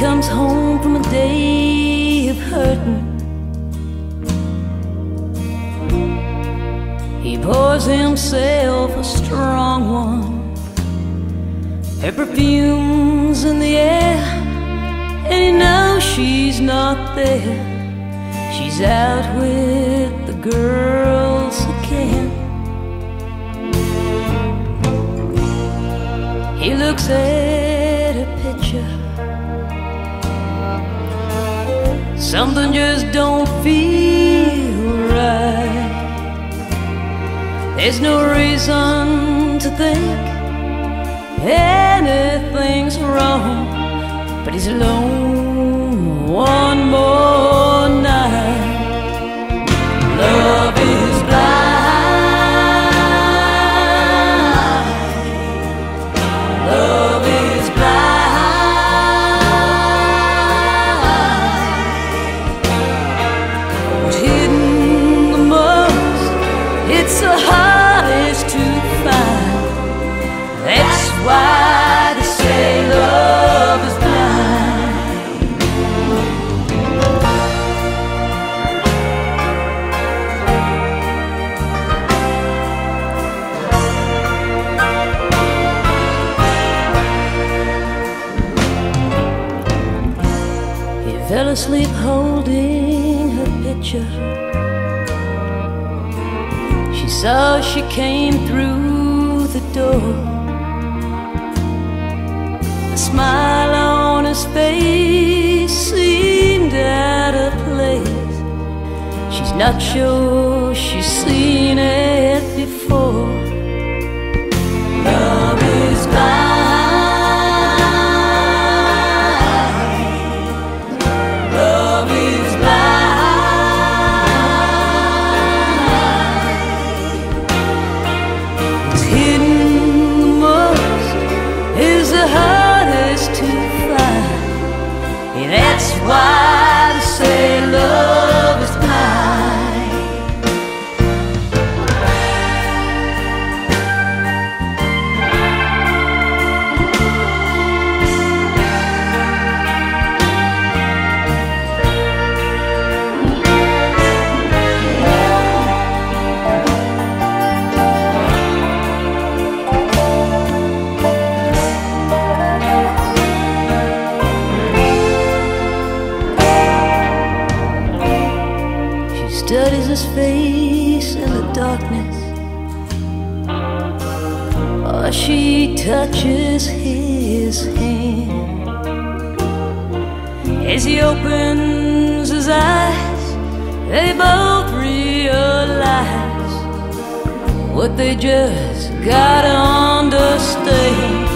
comes home from a day of hurting, he pours himself a strong one. Her perfume's in the air, and he knows she's not there. She's out with the girls again. He looks at her picture. Something just don't feel right. There's no reason to think anything's wrong, but he's alone one more night. Love is blind. Love is blind. What's hidden the most, it's the hardest to find. That's why they say love is blind. He fell asleep holding her picture. She saw she came through the door. The smile on his face seemed out of place. She's not sure she's seen it before. Love is blind. Love is blind. What's hidden the most is the hardest to find. And that's why they say love is blind. Studies his face in the darkness, or she touches his hand. As he opens his eyes, they both realize what they just gotta understand.